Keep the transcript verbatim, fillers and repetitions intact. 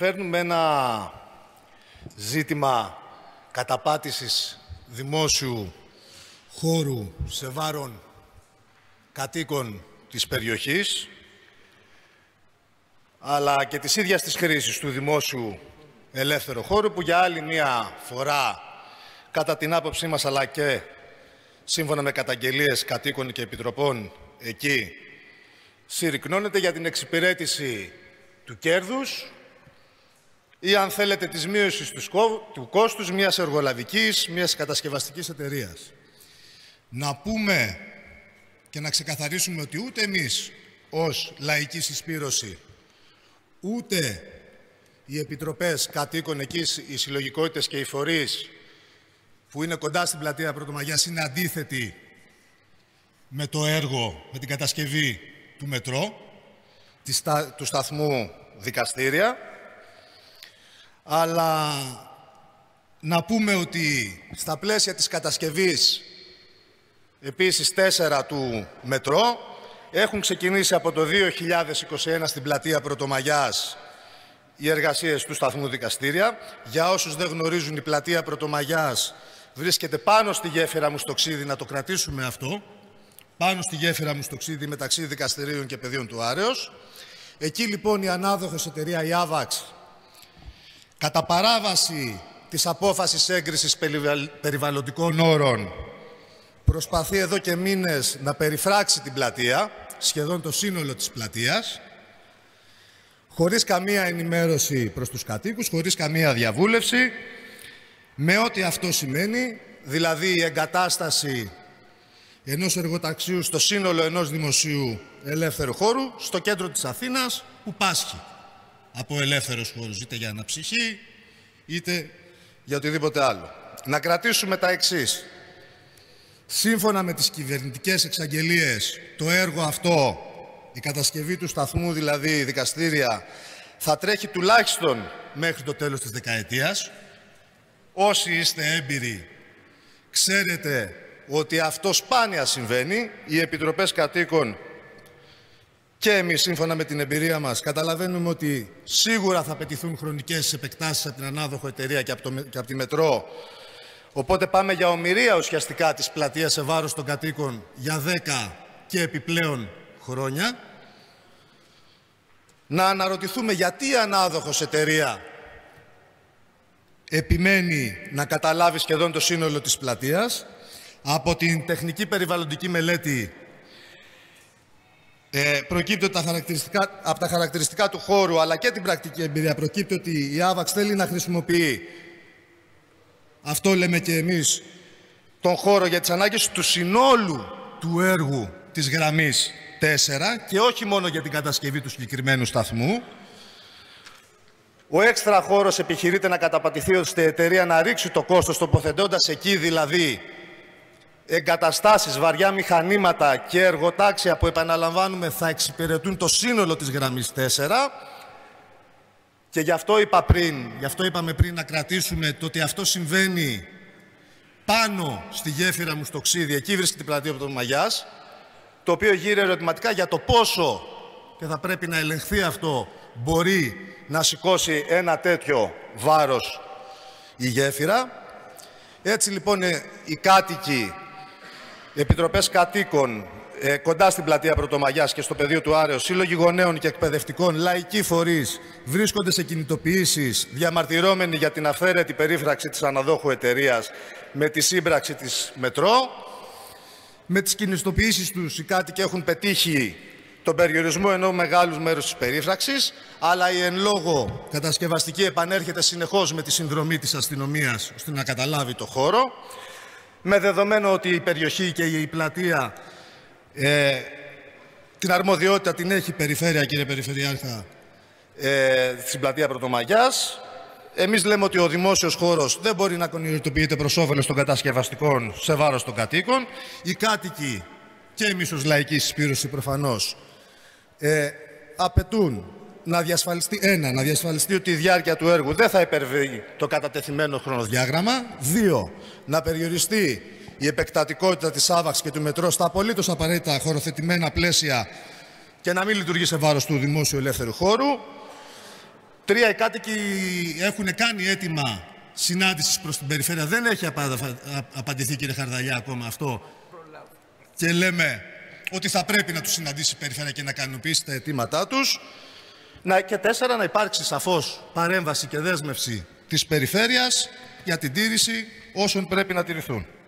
φέρνουμε ένα ζήτημα καταπάτησης δημόσιου χώρου σε βάρον κατοίκων της περιοχής, αλλά και της ίδιας της χρήσης του δημόσιου ελεύθερου χώρου, που για άλλη μία φορά, κατά την άποψή μας, αλλά και σύμφωνα με καταγγελίες κατοίκων και επιτροπών εκεί, συρρυκνώνεται για την εξυπηρέτηση του κέρδους ή, αν θέλετε, της μείωσης του κόστους μιας εργολαβικής, μιας κατασκευαστικής εταιρείας. Να πούμε και να ξεκαθαρίσουμε ότι ούτε εμείς ως λαϊκή συσπήρωση, ούτε οι επιτροπές κατοίκων εκεί, οι συλλογικότητες και οι φορείς που είναι κοντά στην πλατεία Πρωτομαγιάς είναι αντίθετοι με το έργο, με την κατασκευή του μετρό, του σταθμού Δικαστήρια. Αλλά να πούμε ότι στα πλαίσια της κατασκευής επίσης τέσσερα του μετρό έχουν ξεκινήσει από το δύο χιλιάδες είκοσι ένα στην πλατεία Πρωτομαγιάς οι εργασίες του σταθμού Δικαστήρια. Για όσους δεν γνωρίζουν, η πλατεία Πρωτομαγιάς βρίσκεται πάνω στη γέφυρα Μουστοξίδη, να το κρατήσουμε αυτό, πάνω στη γέφυρα Μουστοξίδη μεταξύ Δικαστηρίων και Πεδίων του Άρεως. Εκεί λοιπόν η ανάδοχος εταιρεία, η Άβαξ, κατά παράβαση της απόφασης έγκρισης περιβαλλοντικών όρων, προσπαθεί εδώ και μήνες να περιφράξει την πλατεία, σχεδόν το σύνολο της πλατείας, χωρίς καμία ενημέρωση προς τους κατοίκους, χωρίς καμία διαβούλευση, με ό,τι αυτό σημαίνει, δηλαδή η εγκατάσταση ενός εργοταξίου στο σύνολο ενός δημοσίου ελεύθερου χώρου στο κέντρο της Αθήνας, που πάσχει από ελεύθερους χώρους, είτε για αναψυχή, είτε για οτιδήποτε άλλο. Να κρατήσουμε τα εξής. Σύμφωνα με τις κυβερνητικές εξαγγελίες, το έργο αυτό, η κατασκευή του σταθμού, δηλαδή Δικαστήρια, θα τρέχει τουλάχιστον μέχρι το τέλος της δεκαετίας. Όσοι είστε έμπειροι, ξέρετε ότι αυτό σπάνια συμβαίνει. Οι επιτροπές κατοίκων και εμείς, σύμφωνα με την εμπειρία μας, καταλαβαίνουμε ότι σίγουρα θα απαιτηθούν χρονικές επεκτάσεις από την ανάδοχο εταιρεία και από, το, και από τη Μετρό. Οπότε πάμε για ομηρία ουσιαστικά της πλατείας σε βάρος των κατοίκων για δέκα και επιπλέον χρόνια. Να αναρωτηθούμε γιατί η ανάδοχος εταιρεία επιμένει να καταλάβει σχεδόν το σύνολο της πλατείας. Από την τεχνική περιβαλλοντική μελέτη ε, προκύπτει ότι τα χαρακτηριστικά, από τα χαρακτηριστικά του χώρου, αλλά και την πρακτική εμπειρία, προκύπτει ότι η Άβαξ θέλει να χρησιμοποιεί, αυτό λέμε και εμείς, τον χώρο για τις ανάγκες του συνόλου του έργου της γραμμής τέσσερα και όχι μόνο για την κατασκευή του συγκεκριμένου σταθμού. Ο έξτρα χώρος επιχειρείται να καταπατηθεί ώστε η εταιρεία να ρίξει το κόστος, τοποθετώντας εκεί δηλαδή εγκαταστάσεις, βαριά μηχανήματα και εργοτάξια που, επαναλαμβάνουμε, θα εξυπηρετούν το σύνολο της γραμμής τέσσερα. Και γι' αυτό είπα πριν, γι' αυτό είπαμε πριν να κρατήσουμε το ότι αυτό συμβαίνει πάνω στη γέφυρα Μουστοξίδη, εκεί βρίσκεται η πλατεία Πρωτομαγιάς, το οποίο γύρει ερωτηματικά για το πόσο, και θα πρέπει να ελεγχθεί αυτό, μπορεί να σηκώσει ένα τέτοιο βάρος η γέφυρα. Έτσι λοιπόν οι κάτοικοι, επιτροπές κατοίκων ε, κοντά στην πλατεία Πρωτομαγιάς και στο πεδίο του Άρεως, σύλλογοι γονέων και εκπαιδευτικών, λαϊκοί φορείς, βρίσκονται σε κινητοποιήσεις διαμαρτυρώμενοι για την αυθαίρετη περίφραξη της αναδόχου εταιρείας με τη σύμπραξη της Μετρό. Με τις κινητοποιήσεις τους οι κάτοικοι έχουν πετύχει τον περιορισμό ενός μεγάλου μέρους της περίφραξης, αλλά η εν λόγω κατασκευαστική επανέρχεται συνεχώς με τη συνδρομή της αστυνομίας ώστε να καταλάβει το χώρο, με δεδομένο ότι η περιοχή και η πλατεία ε, την αρμοδιότητα την έχει η περιφέρεια, κύριε Περιφερειάρχα, ε, στην πλατεία Πρωτομαγιάς. Εμείς λέμε ότι ο δημόσιος χώρος δεν μπορεί να κονιοριτοποιείται προς όφελος των κατασκευαστικών σε βάρος των κατοίκων. Οι κάτοικοι και εμείς ως λαϊκή συσπήρωση προφανώς ε, απαιτούν να διασφαλιστεί, ένα, να διασφαλιστεί ότι η διάρκεια του έργου δεν θα υπερβεί το κατατεθειμένο χρονοδιάγραμμα. Δύο, να περιοριστεί η επεκτατικότητα της Άβαξ και του Μετρό στα απολύτως απαραίτητα χωροθετημένα πλαίσια και να μην λειτουργεί σε βάρος του δημόσιου ελεύθερου χώρου. Τρία, οι κάτοικοι έχουν κάνει αίτημα συνάντησης προς την περιφέρεια. Δεν έχει απαντηθεί, κύριε Χαρδαλιά, ακόμα αυτό. Και λέμε ότι θα πρέπει να τους συναντήσει η περιφέρεια και να κανονοποιήσει τα αιτήματά τους. Να, και τέσσερα, να υπάρξει σαφώς παρέμβαση και δέσμευση της περιφέρειας για την τήρηση όσων πρέπει να τηρηθούν.